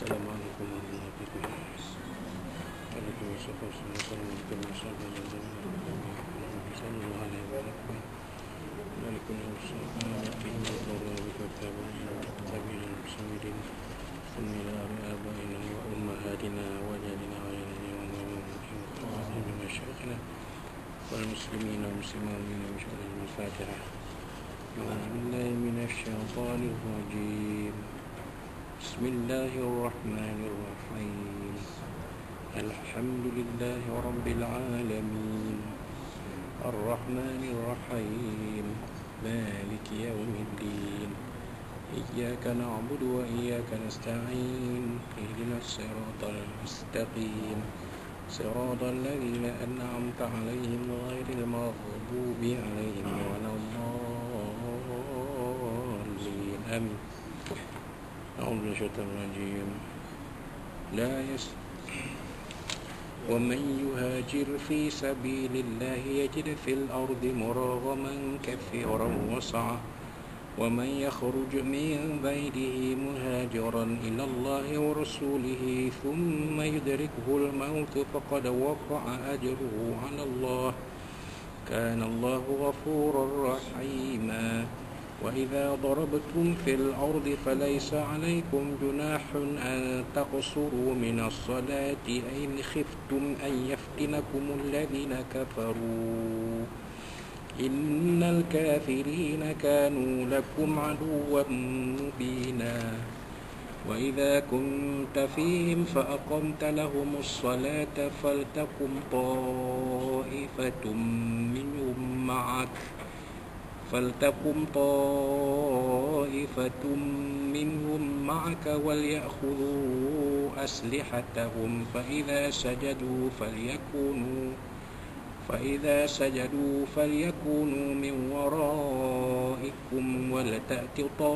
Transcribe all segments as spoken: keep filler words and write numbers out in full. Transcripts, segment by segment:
السلام عليكم ورحمة الله وبركاته. عليكم السلام عليكم صلى الله عليه وسلم. عليكم السلام ثم إلى آبائنا وأمهاتنا وجدنا وجدنا ومشايخنا والمسلمين والمسلمين ومشايخنا الفاتحة. أعوذ بالله من الشيطان الرجيم. بسم الله الرحمن الرحيم. الحمد لله رب العالمين الرحمن الرحيم مالك يوم الدين إياك نعبد وإياك نستعين اهدنا الصراط المستقيم صراط الذين أنعمت عليهم غير المغضوب عليهم ولا الضالين آمين. أعوذ بالله من الشيطان الرجيم. لا يس ومن يهاجر في سبيل الله يجد في الأرض مراغما كثيرا وسعة ومن يخرج من بيته مهاجرا إلى الله ورسوله ثم يدركه الموت فقد وقع أجره على الله كان الله غفورا رحيما. وإذا ضربتم في الأرض فليس عليكم جناح أن تقصروا من الصلاة إن خفتم أن يفتنكم الذين كفروا إن الكافرين كانوا لكم عدوا مبينا. وإذا كنت فيهم فأقمت لهم الصلاة فلتقم طائفة منهم معك فلتقم طائفة منهم معك وليأخذوا أسلحتهم فإذا سجدوا فليكونوا فإذا سجدوا فليكونوا من ورائكم ولتأت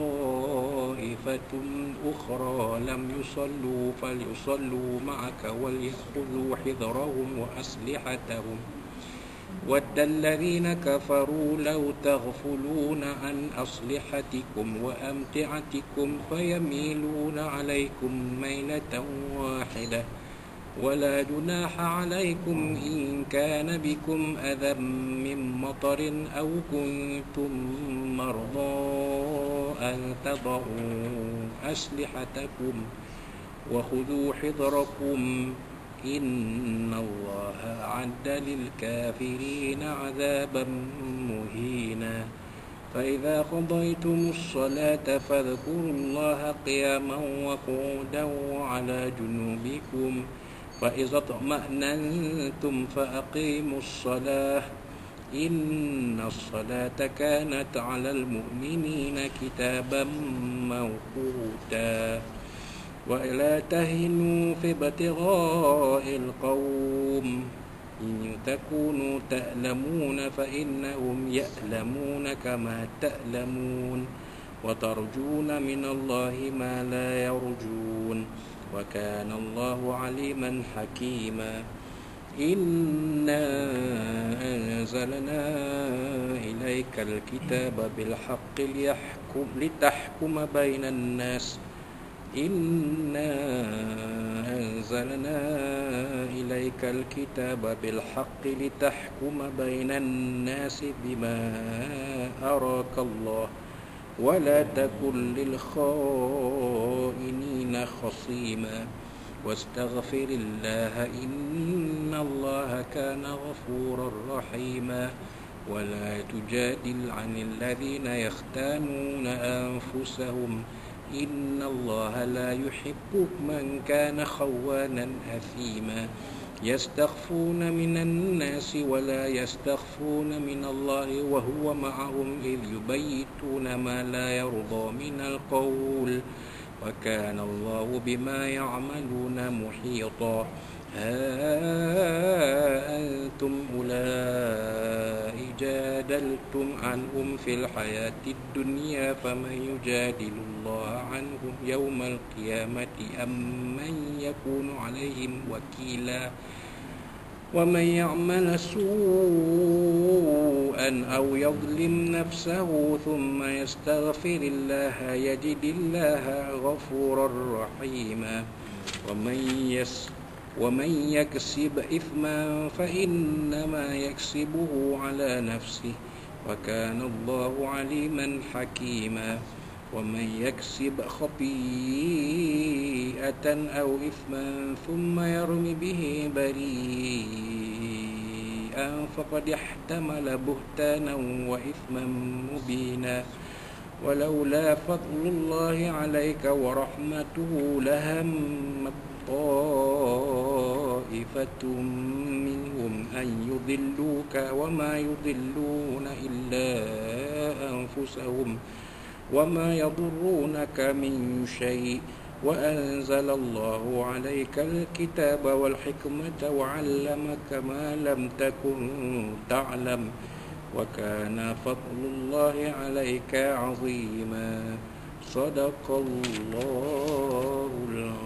طائفة أخرى لم يصلوا فليصلوا معك وليأخذوا حذرهم وأسلحتهم ود الذين كفروا لو تغفلون عن أسلحتكم وأمتعتكم فيميلون عليكم ميلة واحدة ولا جناح عليكم إن كان بكم أذى من مطر أو كنتم مرضى أن تضعوا أسلحتكم وخذوا حذركم إن الله أعد للكافرين عذابا مهينا. فإذا قضيتم الصلاة فاذكروا الله قياما وقعودا وعلى جنوبكم فإذا اطمأننتم فأقيموا الصلاة إن الصلاة كانت على المؤمنين كتابا موقوتا. ولا تهنوا في ابتغاء القوم إن تكونوا تألمون فإنهم يألمون كما تألمون وترجون من الله ما لا يرجون وكان الله عليما حكيما. إنا أنزلنا إليك الكتاب بالحق ليحكم لتحكم بين الناس إنا أنزلنا إليك الكتاب بالحق لتحكم بين الناس بما أراك الله ولا تكن للخائنين خصيما واستغفر الله إن الله كان غفورا رحيما. ولا تجادل عن الذين يختانون أنفسهم إن الله لا يحب من كان خوانا أثيما. يستخفون من الناس ولا يستخفون من الله وهو معهم إذ يبيتون ما لا يرضى من القول وكان الله بما يعملون محيطا. ها أنتم أولئك جادلتم عنهم في الحياة الدنيا فمن يجادل الله عنهم يوم القيامة أم من يكون عليهم وكيلا. ومن يعمل سوءا أو يظلم نفسه ثم يستغفر الله يجد الله غفورا رحيما ومن يس ومن يكسب إثما فإنما يكسبه على نفسه وكان الله عليما حكيما ومن يكسب خطيئة أو إثما ثم يرم به بريئا فقد احتمل بهتانا وإثما مبينا ولولا فضل الله عليك ورحمته لهمت طائفة منهم أن يضلوك وما يضلون إلا أنفسهم وما يضرونك من شيء وأنزل الله عليك الكتاب والحكمة وعلمك ما لم تكن تعلم وكان فضل الله عليك عظيما صدق الله العظيم.